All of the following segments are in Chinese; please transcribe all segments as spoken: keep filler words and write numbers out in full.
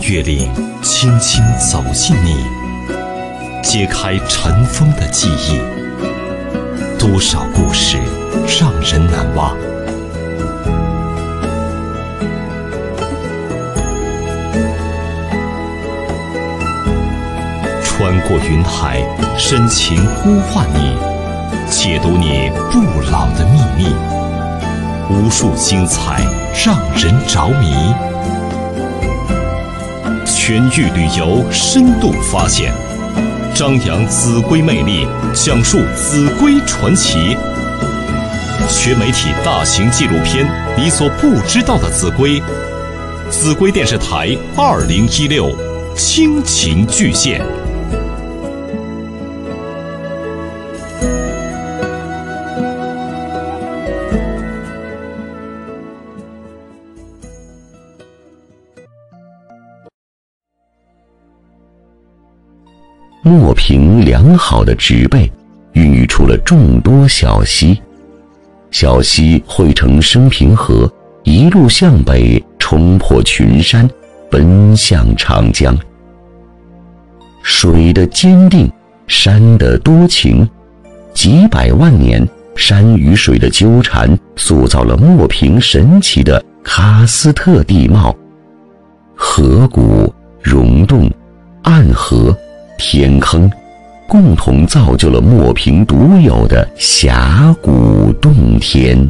月岭轻轻走进你，揭开尘封的记忆，多少故事让人难忘。穿过云海，深情呼唤你，解读你不老的秘密。无数精彩让人着迷，全域旅游深度发现，张扬紫龟魅力，讲述紫龟传奇。全媒体大型纪录片《你所不知道的紫龟》，紫龟电视台二零一六亲情巨献。 墨平良好的植被孕育出了众多小溪，小溪汇成升平河，一路向北冲破群山，奔向长江。水的坚定，山的多情，几百万年山与水的纠缠，塑造了墨平神奇的喀斯特地貌。河谷、溶洞、暗河、天坑，共同造就了墨平独有的峡谷洞天。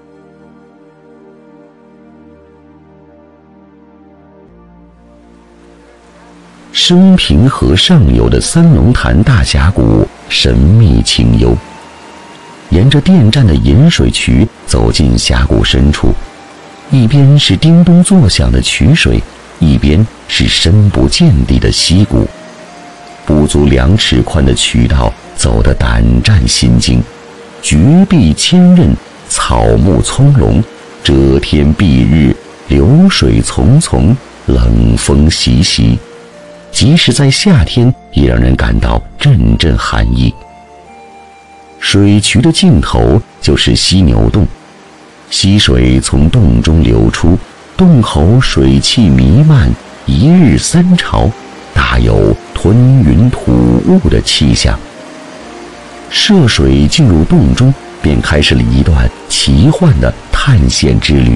升平河上游的三龙潭大峡谷神秘清幽，沿着电站的引水渠走进峡谷深处，一边是叮咚作响的渠水，一边是深不见底的溪谷。不足两尺宽的渠道走得胆战心惊，绝壁千仞，草木葱茏，遮天蔽日，流水淙淙，冷风习习，即使在夏天也让人感到阵阵寒意。水渠的尽头就是犀牛洞，溪水从洞中流出，洞口水汽弥漫，一日三潮，大有吞云吐雾的气象。涉水进入洞中，便开始了一段奇幻的探险之旅。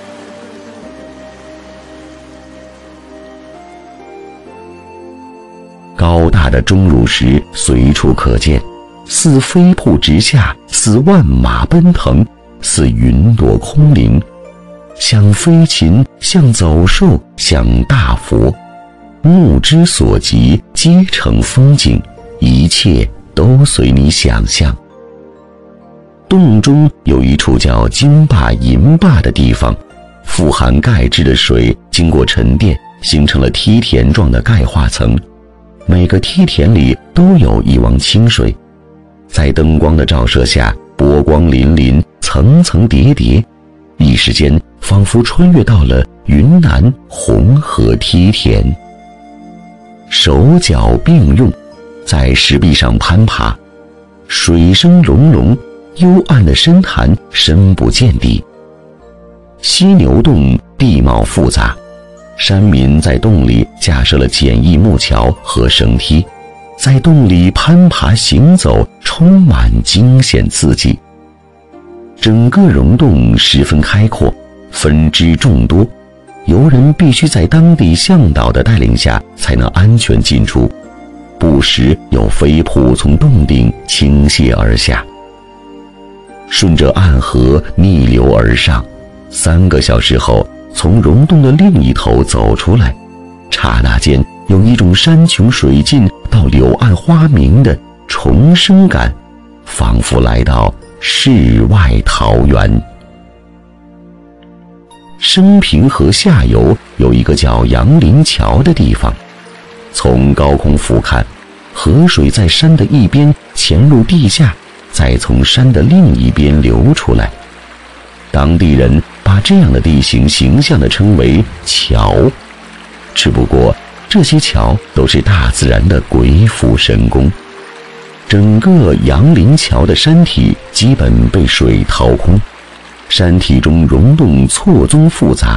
高大的钟乳石随处可见，似飞瀑直下，似万马奔腾，似云朵空灵，像飞禽，像走兽，像大佛，目之所及皆成风景，一切都随你想象。洞中有一处叫金坝银坝的地方，富含钙质的水经过沉淀，形成了梯田状的钙化层，每个梯田里都有一汪清水，在灯光的照射下，波光粼粼，层层叠叠，一时间仿佛穿越到了云南红河梯田。手脚并用，在石壁上攀爬，水声隆隆，幽暗的深潭深不见底。犀牛洞地貌复杂，山民在洞里架设了简易木桥和绳梯，在洞里攀爬行走，充满惊险刺激。整个溶洞十分开阔，分支众多，游人必须在当地向导的带领下才能安全进出，不时有飞瀑从洞顶倾泻而下。顺着暗河逆流而上，三个小时后从溶洞的另一头走出来，刹那间有一种山穷水尽到柳暗花明的重生感，仿佛来到世外桃源。升平河下游有一个叫杨林桥的地方，从高空俯瞰，河水在山的一边潜入地下，再从山的另一边流出来。当地人把这样的地形形象地称为桥，只不过这些桥都是大自然的鬼斧神工。整个杨林桥的山体基本被水掏空，山体中溶洞错综复杂，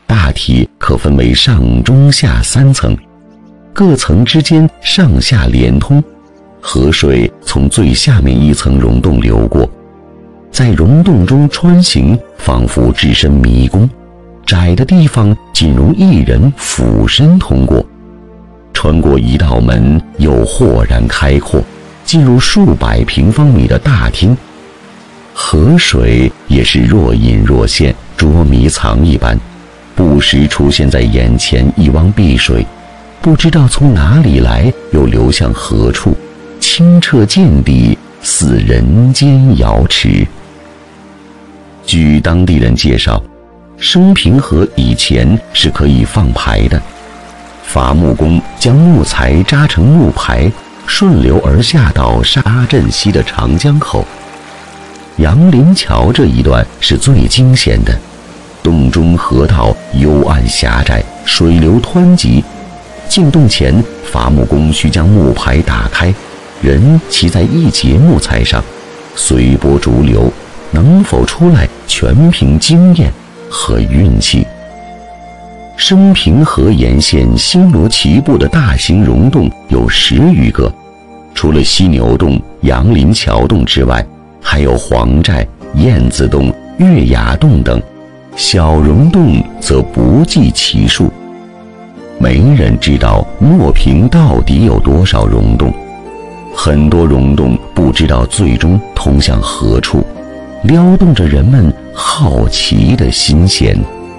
大体可分为上中下三层，各层之间上下连通，河水从最下面一层溶洞流过，在溶洞中穿行，仿佛置身迷宫，窄的地方仅容一人俯身通过，穿过一道门又豁然开阔，进入数百平方米的大厅。河水也是若隐若现，捉迷藏一般，不时出现在眼前一汪碧水，不知道从哪里来，又流向何处，清澈见底，似人间瑶池。据当地人介绍，升平河以前是可以放牌的，伐木工将木材扎成木牌，顺流而下到沙镇西的长江口。杨林桥这一段是最惊险的，洞中河道幽暗狭窄，水流湍急，进洞前伐木工需将木牌打开，人骑在一节木材上，随波逐流，能否出来全凭经验和运气。升平河沿线星罗棋布的大型溶洞有十余个，除了犀牛洞、杨林桥洞之外，还有黄寨、燕子洞、月牙洞等，小溶洞则不计其数。没人知道墨坪到底有多少溶洞，很多溶洞不知道最终通向何处，撩动着人们好奇的心弦。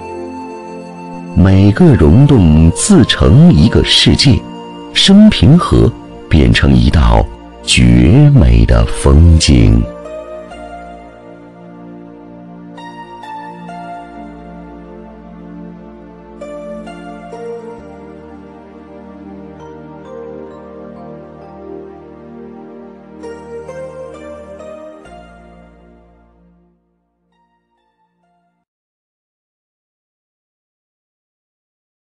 每个溶洞自成一个世界，升平河变成一道绝美的风景。